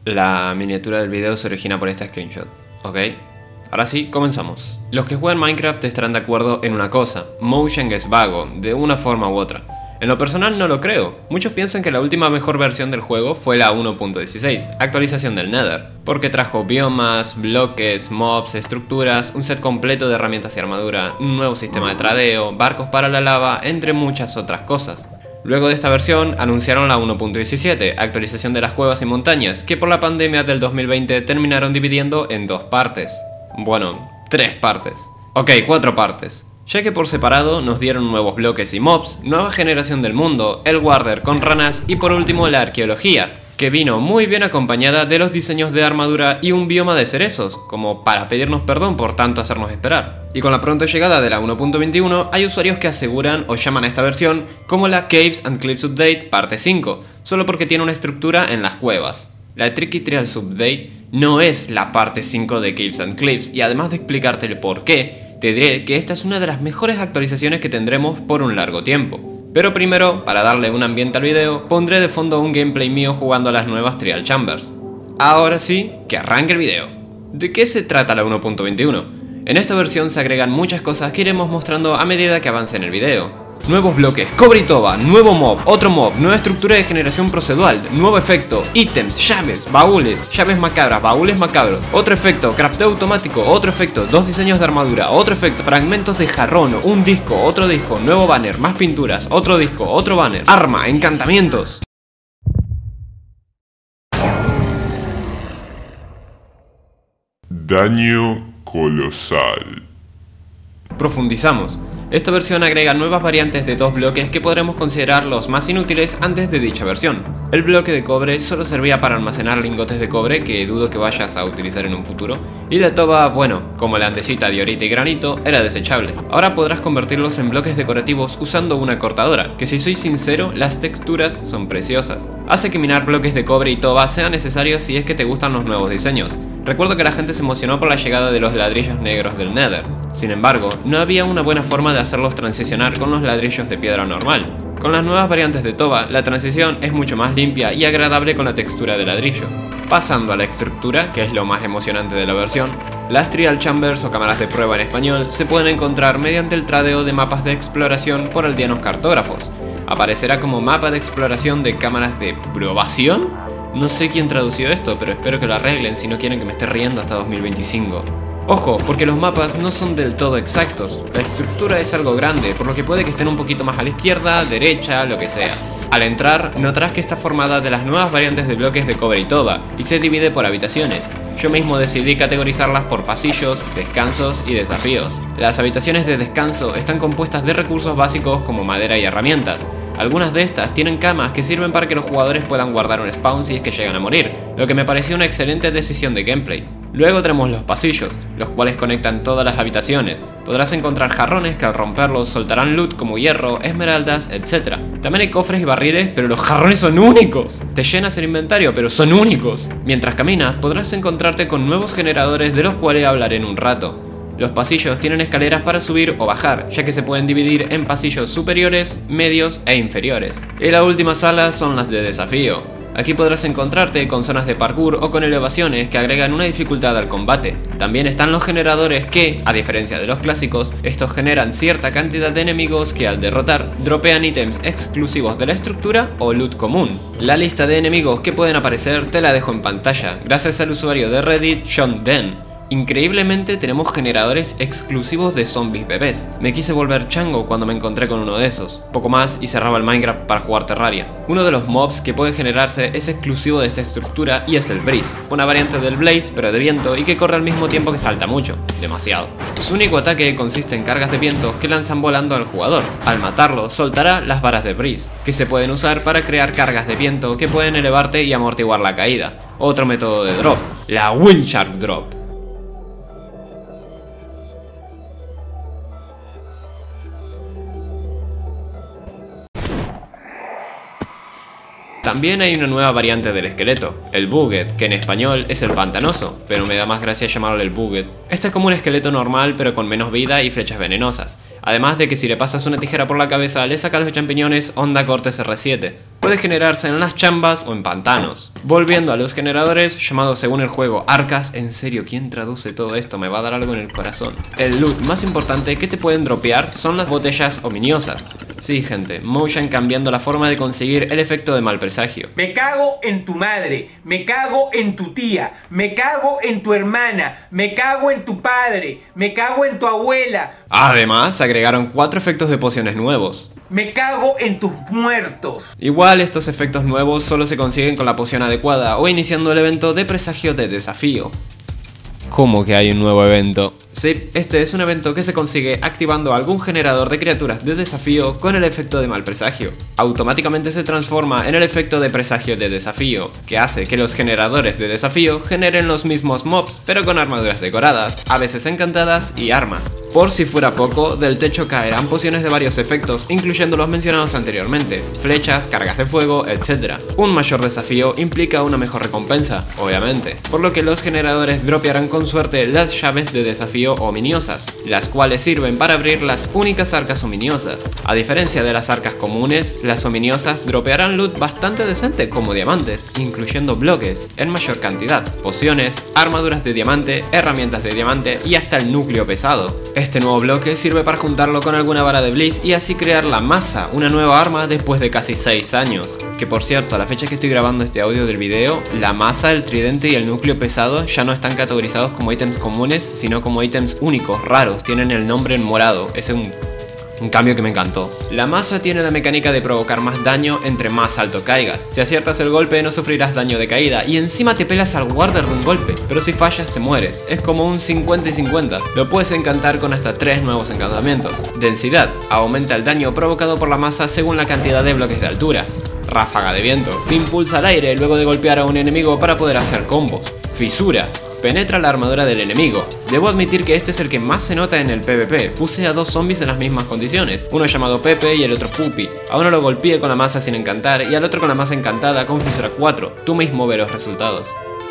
La miniatura del video se origina por este screenshot, ¿ok? Ahora sí, comenzamos. Los que juegan Minecraft estarán de acuerdo en una cosa: Mojang es vago, de una forma u otra. En lo personal no lo creo. Muchos piensan que la última mejor versión del juego fue la 1.16, actualización del Nether, porque trajo biomas, bloques, mobs, estructuras, un set completo de herramientas y armadura, un nuevo sistema de tradeo, barcos para la lava, entre muchas otras cosas. Luego de esta versión anunciaron la 1.17, actualización de las cuevas y montañas, que por la pandemia del 2020 terminaron dividiendo en dos partes. Bueno, 3 partes. Ok, 4 partes. Ya que por separado nos dieron nuevos bloques y mobs, nueva generación del mundo, el Warder con ranas y por último la arqueología, que vino muy bien acompañada de los diseños de armadura y un bioma de cerezos, como para pedirnos perdón por tanto hacernos esperar. Y con la pronta llegada de la 1.21 hay usuarios que aseguran o llaman a esta versión como la Caves and Cliffs Update parte 5, solo porque tiene una estructura en las cuevas. La Tricky Trials Update no es la parte 5 de Caves and Cliffs, y además de explicarte el por qué, te diré que esta es una de las mejores actualizaciones que tendremos por un largo tiempo. Pero primero, para darle un ambiente al video, pondré de fondo un gameplay mío jugando a las nuevas Trial Chambers. Ahora sí, que arranque el video. ¿De qué se trata la 1.21? En esta versión se agregan muchas cosas que iremos mostrando a medida que avance en el video. Nuevos bloques, cobre y toba, nuevo mob, otro mob, nueva estructura de generación procedural, nuevo efecto, ítems, llaves macabras, baúles macabros, otro efecto, crafteo automático, otro efecto, 2 diseños de armadura, otro efecto, fragmentos de jarrón, un disco, otro disco, nuevo banner, más pinturas, otro disco, otro banner, arma, encantamientos. Daño colosal. Profundizamos. Esta versión agrega nuevas variantes de 2 bloques que podremos considerar los más inútiles antes de dicha versión. El bloque de cobre solo servía para almacenar lingotes de cobre, que dudo que vayas a utilizar en un futuro, y la toba, bueno, como la andesita, diorita y granito, era desechable. Ahora podrás convertirlos en bloques decorativos usando una cortadora, que si soy sincero, las texturas son preciosas. Hace que minar bloques de cobre y toba sea necesario si es que te gustan los nuevos diseños. Recuerdo que la gente se emocionó por la llegada de los ladrillos negros del Nether. Sin embargo, no había una buena forma de hacerlos transicionar con los ladrillos de piedra normal. Con las nuevas variantes de toba, la transición es mucho más limpia y agradable con la textura de ladrillo. Pasando a la estructura, que es lo más emocionante de la versión, las Trial Chambers o cámaras de prueba en español se pueden encontrar mediante el tradeo de mapas de exploración por aldeanos cartógrafos. Aparecerá como mapa de exploración de cámaras de probación. No sé quién tradució esto, pero espero que lo arreglen si no quieren que me esté riendo hasta 2025. Ojo, porque los mapas no son del todo exactos. La estructura es algo grande, por lo que puede que estén un poquito más a la izquierda, derecha, lo que sea. Al entrar, notarás que está formada de las nuevas variantes de bloques de cobre y toba, y se divide por habitaciones. Yo mismo decidí categorizarlas por pasillos, descansos y desafíos. Las habitaciones de descanso están compuestas de recursos básicos como madera y herramientas. Algunas de estas tienen camas que sirven para que los jugadores puedan guardar un spawn si es que llegan a morir, lo que me pareció una excelente decisión de gameplay. Luego tenemos los pasillos, los cuales conectan todas las habitaciones. Podrás encontrar jarrones que al romperlos soltarán loot como hierro, esmeraldas, etc. También hay cofres y barriles, pero los jarrones son únicos. Te llenas el inventario, pero son únicos. Mientras caminas, podrás encontrarte con nuevos generadores de los cuales hablaré en un rato. Los pasillos tienen escaleras para subir o bajar, ya que se pueden dividir en pasillos superiores, medios e inferiores. Y la última sala son las de desafío. Aquí podrás encontrarte con zonas de parkour o con elevaciones que agregan una dificultad al combate. También están los generadores que, a diferencia de los clásicos, estos generan cierta cantidad de enemigos que al derrotar, dropean ítems exclusivos de la estructura o loot común. La lista de enemigos que pueden aparecer te la dejo en pantalla, gracias al usuario de Reddit Sean Den. Increíblemente tenemos generadores exclusivos de zombies bebés. Me quise volver chango cuando me encontré con uno de esos. Poco más y cerraba el Minecraft para jugar Terraria. Uno de los mobs que puede generarse es exclusivo de esta estructura y es el Breeze, una variante del Blaze pero de viento y que corre al mismo tiempo que salta mucho, demasiado. Su único ataque consiste en cargas de viento que lanzan volando al jugador. Al matarlo soltará las varas de Breeze, que se pueden usar para crear cargas de viento que pueden elevarte y amortiguar la caída. Otro método de drop, la Windshark Drop. También hay una nueva variante del esqueleto, el Buget, que en español es el pantanoso, pero me da más gracia llamarlo el Buget. Este es como un esqueleto normal pero con menos vida y flechas venenosas, además de que si le pasas una tijera por la cabeza le saca los champiñones onda cortes R7. Puede generarse en las chambas o en pantanos. Volviendo a los generadores, llamados según el juego arcas, en serio, ¿quién traduce todo esto? Me va a dar algo en el corazón. El loot más importante que te pueden dropear son las botellas ominiosas. Sí, gente, Mojang cambiando la forma de conseguir el efecto de mal presagio. Me cago en tu madre, me cago en tu tía, me cago en tu hermana, me cago en tu padre, me cago en tu abuela. Además, agregaron 4 efectos de pociones nuevos. Me cago en tus muertos. Igual estos efectos nuevos solo se consiguen con la poción adecuada o iniciando el evento de presagio de desafío. ¿Cómo que hay un nuevo evento? Sí, este es un evento que se consigue activando algún generador de criaturas de desafío con el efecto de mal presagio. Automáticamente se transforma en el efecto de presagio de desafío, que hace que los generadores de desafío generen los mismos mobs, pero con armaduras decoradas, a veces encantadas y armas. Por si fuera poco, del techo caerán pociones de varios efectos, incluyendo los mencionados anteriormente, flechas, cargas de fuego, etc. Un mayor desafío implica una mejor recompensa, obviamente, por lo que los generadores dropearán con suerte las llaves de desafío ominiosas, las cuales sirven para abrir las únicas arcas ominiosas. A diferencia de las arcas comunes, las ominiosas dropearán loot bastante decente como diamantes, incluyendo bloques en mayor cantidad, pociones, armaduras de diamante, herramientas de diamante y hasta el núcleo pesado. Este nuevo bloque sirve para juntarlo con alguna vara de Blizz y así crear la masa, una nueva arma después de casi 6 años. Que por cierto, a la fecha que estoy grabando este audio del video, la masa, el tridente y el núcleo pesado ya no están categorizados como ítems comunes, sino como ítems únicos, raros, tienen el nombre en morado. Es un cambio que me encantó. La masa tiene la mecánica de provocar más daño entre más alto caigas. Si aciertas el golpe no sufrirás daño de caída y encima te pelas al guarder de un golpe, pero si fallas te mueres. Es como un 50 y 50. Lo puedes encantar con hasta 3 nuevos encantamientos. Densidad, aumenta el daño provocado por la masa según la cantidad de bloques de altura. Ráfaga de viento, te impulsa al aire luego de golpear a un enemigo para poder hacer combos. Fisura, penetra la armadura del enemigo. Debo admitir que este es el que más se nota en el PvP. Puse a 2 zombies en las mismas condiciones, uno llamado Pepe y el otro Puppy. A uno lo golpeé con la masa sin encantar y al otro con la masa encantada con fisura 4. Tú mismo ve los resultados.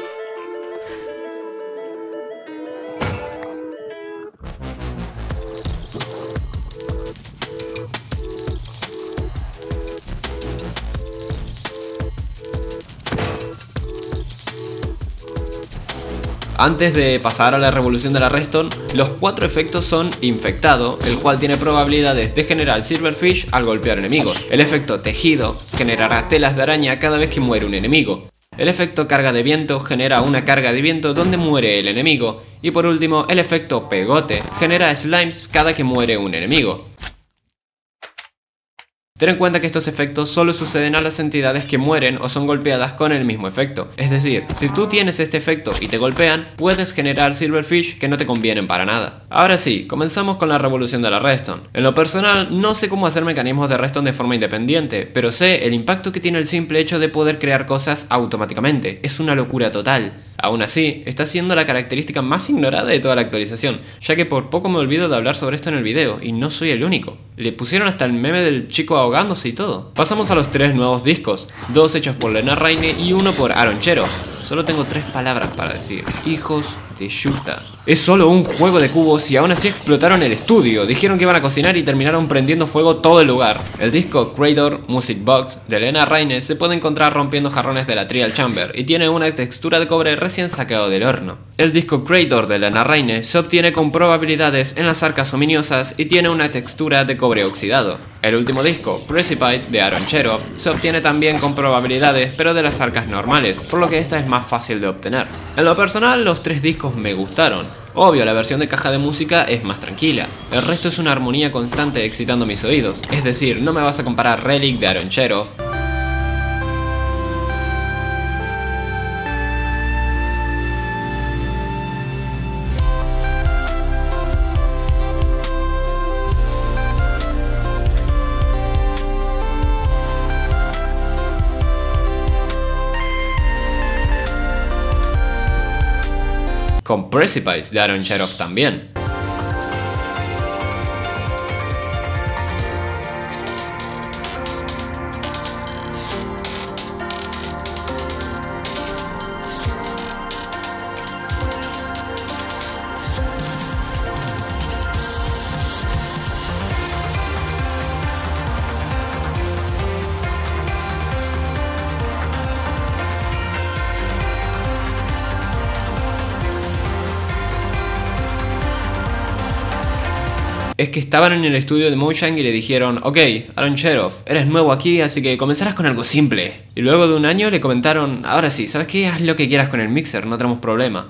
Antes de pasar a la revolución de la Redstone, los 4 efectos son Infectado, el cual tiene probabilidades de generar Silverfish al golpear enemigos. El efecto Tejido generará telas de araña cada vez que muere un enemigo. El efecto Carga de viento genera una carga de viento donde muere el enemigo. Y por último, el efecto Pegote genera slimes cada que muere un enemigo. Ten en cuenta que estos efectos solo suceden a las entidades que mueren o son golpeadas con el mismo efecto. Es decir, si tú tienes este efecto y te golpean, puedes generar Silverfish que no te convienen para nada. Ahora sí, comenzamos con la revolución de la Redstone. En lo personal, no sé cómo hacer mecanismos de Redstone de forma independiente, pero sé el impacto que tiene el simple hecho de poder crear cosas automáticamente. Es una locura total. Aún así, está siendo la característica más ignorada de toda la actualización, ya que por poco me olvido de hablar sobre esto en el video, y no soy el único. Le pusieron hasta el meme del chico ahogándose y todo. Pasamos a los 3 nuevos discos, 2 hechos por Lena Raine y 1 por Aaron Chero. Solo tengo 3 palabras para decir: hijos de Yuta. Es solo un juego de cubos y aún así explotaron el estudio. Dijeron que iban a cocinar y terminaron prendiendo fuego todo el lugar. El disco Creator Music Box de Lena Raine se puede encontrar rompiendo jarrones de la Trial Chamber y tiene una textura de cobre recién sacado del horno. El disco Creator de Lena Raine se obtiene con probabilidades en las arcas ominiosas y tiene una textura de cobre oxidado. El último disco, Precipice de Aaron Cherov, se obtiene también con probabilidades pero de las arcas normales, por lo que esta es más fácil de obtener. En lo personal, los 3 discos me gustaron. Obvio, la versión de caja de música es más tranquila. El resto es una armonía constante excitando mis oídos. Es decir, no me vas a comparar Relic de Aaron Cherov, con Precipice de Aaron Cherov también. es que estaban en el estudio de Mojang y le dijeron: ok, Aaron Cherov, eres nuevo aquí, así que comenzarás con algo simple. Y luego de un año le comentaron: ahora sí, ¿sabes qué? Haz lo que quieras con el mixer, no tenemos problema.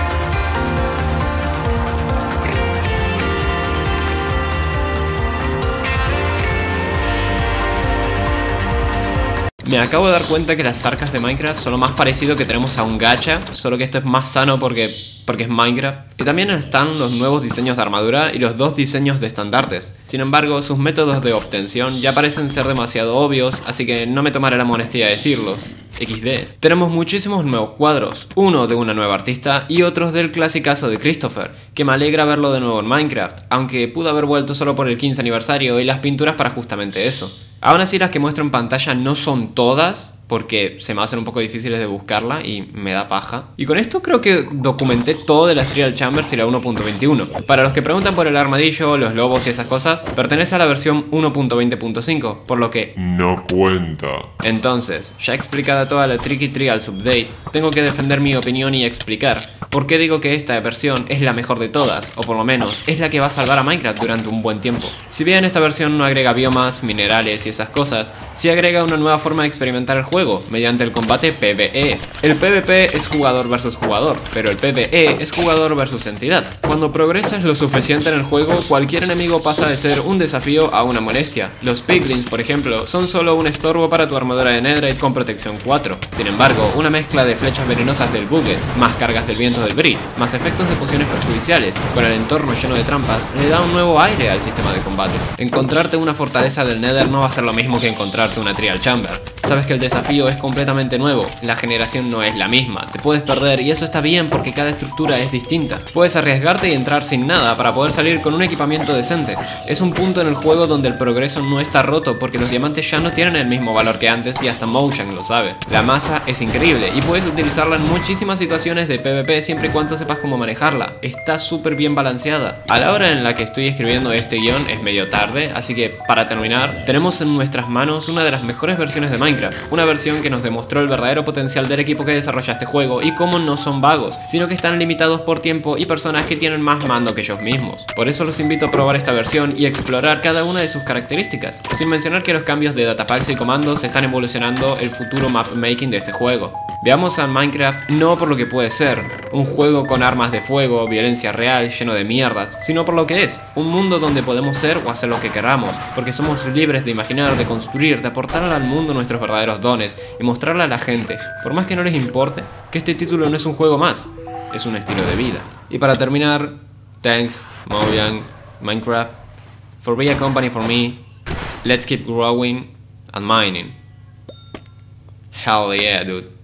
Me acabo de dar cuenta que las arcas de Minecraft son lo más parecido que tenemos a un gacha, solo que esto es más sano porque es Minecraft. Y también están los nuevos diseños de armadura y los 2 diseños de estandartes. Sin embargo, sus métodos de obtención ya parecen ser demasiado obvios, así que no me tomaré la molestia de decirlos. XD. Tenemos muchísimos nuevos cuadros, uno de una nueva artista y otros del clasicazo de Christopher, que me alegra verlo de nuevo en Minecraft, aunque pudo haber vuelto solo por el 15 aniversario y las pinturas para justamente eso. Aún así, las que muestro en pantalla no son todas, porque se me hacen un poco difíciles de buscarla y me da paja. Y con esto creo que documenté todo de las Trial Chambers y la 1.21. Para los que preguntan por el armadillo, los lobos y esas cosas, pertenece a la versión 1.20.5, por lo que no cuenta. Entonces, ya explicada toda la Tricky Trials Update, tengo que defender mi opinión y explicar por qué digo que esta versión es la mejor de todas, o por lo menos es la que va a salvar a Minecraft durante un buen tiempo. Si bien esta versión no agrega biomas, minerales y esas cosas, sí agrega una nueva forma de experimentar el juego, mediante el combate PvE. El PvP es jugador versus jugador, pero el PvE es jugador versus entidad. Cuando progresas lo suficiente en el juego, cualquier enemigo pasa de ser un desafío a una molestia. Los piglins, por ejemplo, son solo un estorbo para tu armadura de netherite con protección 4. Sin embargo, una mezcla de flechas venenosas del buget, más cargas del viento del breeze, más efectos de pociones perjudiciales, con el entorno lleno de trampas, le da un nuevo aire al sistema de combate. Encontrarte una fortaleza del nether no va a ser lo mismo que encontrarte una trial chamber. Sabes que el desafío es completamente nuevo, la generación no es la misma, te puedes perder y eso está bien porque cada estructura es distinta. Puedes arriesgarte y entrar sin nada para poder salir con un equipamiento decente. Es un punto en el juego donde el progreso no está roto porque los diamantes ya no tienen el mismo valor que antes y hasta Mojang lo sabe. La masa es increíble y puedes utilizarla en muchísimas situaciones de PvP siempre y cuando sepas cómo manejarla. Está súper bien balanceada. A la hora en la que estoy escribiendo este guión es medio tarde, así que para terminar, tenemos en nuestras manos una de las mejores versiones de Minecraft, una versión que nos demostró el verdadero potencial del equipo que desarrolla este juego y cómo no son vagos, sino que están limitados por tiempo y personas que tienen más mando que ellos mismos. Por eso los invito a probar esta versión y explorar cada una de sus características, sin mencionar que los cambios de datapacks y comandos están evolucionando el futuro mapmaking de este juego. Veamos a Minecraft no por lo que puede ser, un juego con armas de fuego, violencia real, lleno de mierdas, sino por lo que es, un mundo donde podemos ser o hacer lo que queramos, porque somos libres de imaginar, de construir, de aportar al mundo nuestros verdaderos dones y mostrarle a la gente, por más que no les importe, que este título no es un juego más, es un estilo de vida. Y para terminar, thanks, Mojang, Minecraft, for being a company for me, let's keep growing and mining. Hell yeah, dude.